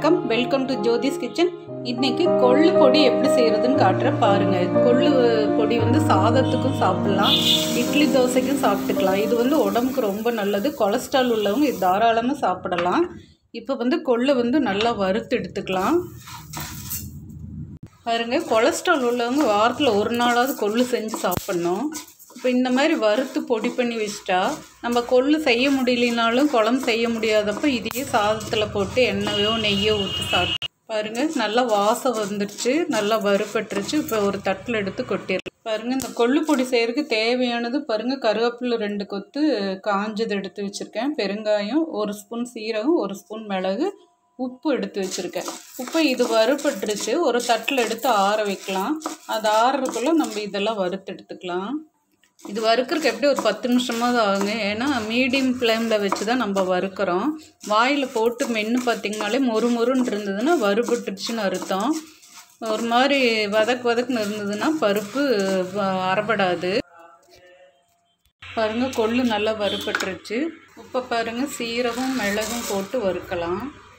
வணக்கம், welcome to Jothi's kitchen. இன்னைக்கு கொள்ளு பொடி எப்படி செய்யறதுன்னு காட்டுறேன் பாருங்க. கொள்ளு பொடி சாதத்துக்கும் சாப்பிடலாம், இட்லி தோசைக்கும் சாப்பிட்டுக்கலாம். இது உடம்புக்கு ரொம்ப நல்லது. கொலஸ்ட்ரால் உள்ளவங்க இது தாராளமாக சாப்பிடலாம். இப்போ கொள்ளு நல்லா வறுத்து எடுத்துக்கலாம். பாருங்க, கொலஸ்ட்ரால் உள்ளவங்க வாரத்தில் ஒரு நாளாவது கொள்ளு செஞ்சு சாப்பிட்ணும். இப்போ இந்த மாதிரி வறுத்து பொடி பண்ணி வச்சிட்டா நம்ம கொள்ளு செய்ய முடியலனாலும் குழம்பு செய்ய முடியாதப்போ இதையே சாதத்தில் போட்டு எண்ணெயோ நெய்யோ ஊற்றி சாப்பிட்டு பாருங்கள். நல்லா வாசம் வந்துடுச்சு, நல்லா வறுப்பட்டுருச்சு. இப்போ ஒரு தட்டில் எடுத்து கொட்டிடலாம். பாருங்கள், இந்த கொள்ளு பொடி செய்கிறதுக்கு தேவையானது பாருங்கள். கருவேப்பிலை 2 கொத்து காஞ்சது எடுத்து வச்சுருக்கேன், பெருங்காயம் 1 ஸ்பூன், சீரகம் 1 ஸ்பூன், மிளகு, உப்பு எடுத்து வச்சுருக்கேன். உப்பு இது வறுப்பட்டுருச்சு. ஒரு தட்டில் எடுத்து ஆற வைக்கலாம். அது ஆறுறதுக்குள்ளே நம்ம இதெல்லாம் வறுத்து எடுத்துக்கலாம். இது வறுக்கிறதுக்கு எப்படி ஒரு 10 நிமிஷமாவது ஆகுங்க. ஏன்னா மீடியம் ஃப்ளேமில் வச்சு தான் நம்ம வறுக்கிறோம். வாயில் போட்டு மென்று பார்த்திங்கனாலே மொறுன்னு இருந்ததுன்னா வறுபட்டுருச்சுன்னு அர்த்தம். ஒரு மாதிரி வதக்குன்னு இருந்ததுன்னா பருப்பு அரைப்படாது. பாருங்கள், கொள்ளு நல்லா வறுபட்டுருச்சு. இப்போ பாருங்கள், சீரகம் மிளகும் போட்டு வறுக்கலாம்.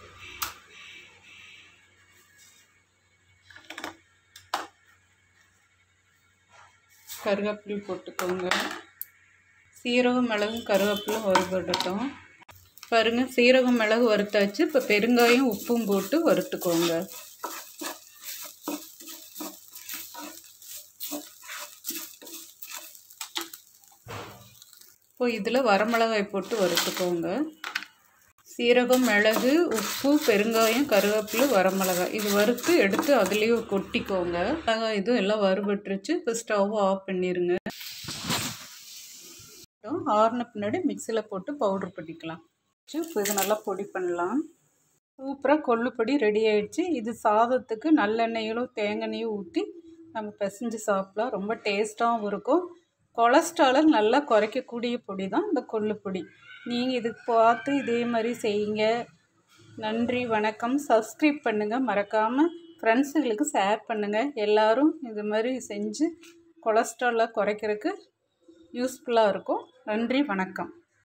கருவேப்பிலை போட்டுக்கோங்க. சீரகம் மிளகும் கருவேப்பிலை வறுபடட்டும். பாருங்கள், சீரகம் மிளகு வறுத்தாச்சு. இப்போ பெருங்காயம் உப்பும் போட்டு வறுத்துக்கோங்க. இப்போ இதில் வரமிளகாய் போட்டு வறுத்துக்கோங்க. சீரகம் மிளகு உப்பு பெருங்காயம் கருவேப்பிலை வரமிளகாய் இது வறுத்து எடுத்து அதுலேயே கொட்டிக்கோங்க. மிளகாய் இது எல்லாம் வறுபட்டுருச்சு. இப்போ ஸ்டவ் ஆஃப் பண்ணிடுங்க. ஆறுன பின்னாடி மிக்சியில் போட்டு பவுட்ரு பண்ணிக்கலாம். இப்போ இது நல்லா பொடி பண்ணலாம். சூப்பராக கொள்ளு பொடி ரெடி ஆகிடுச்சு. இது சாதத்துக்கு நல்லெண்ணெயிலும் தேங்காயும் ஊற்றி நம்ம பிசைஞ்சு சாப்பிடலாம். ரொம்ப டேஸ்ட்டாகவும் இருக்கும். கொலஸ்ட்ராலை நல்லா குறைக்கக்கூடிய பொடி தான் இந்த கொள்ளு பொடி. நீங்கள் இதுக்கு பார்த்து இதே மாதிரி செய்யுங்க. நன்றி, வணக்கம். சப்ஸ்கிரைப் பண்ணுங்கள் மறக்காமல். ஃப்ரெண்ட்ஸுங்களுக்கு ஷேர் பண்ணுங்கள். எல்லோரும் இது மாதிரி செஞ்சு கொலஸ்ட்ராலை குறைக்கிறதுக்கு யூஸ்ஃபுல்லாக இருக்கும். நன்றி, வணக்கம்.